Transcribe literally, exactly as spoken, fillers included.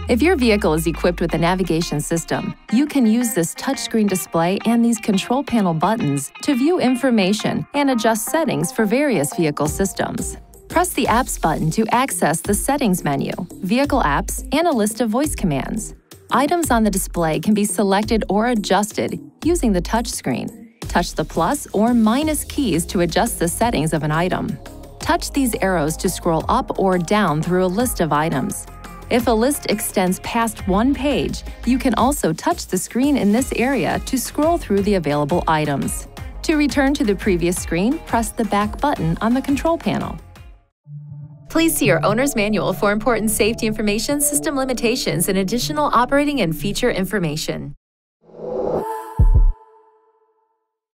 If your vehicle is equipped with a navigation system, you can use this touchscreen display and these control panel buttons to view information and adjust settings for various vehicle systems. Press the Apps button to access the Settings menu, Vehicle Apps, and a list of voice commands. Items on the display can be selected or adjusted using the touchscreen. Touch the plus or minus keys to adjust the settings of an item. Touch these arrows to scroll up or down through a list of items. If a list extends past one page, you can also touch the screen in this area to scroll through the available items. To return to the previous screen, press the back button on the control panel. Please see your owner's manual for important safety information, system limitations, and additional operating and feature information.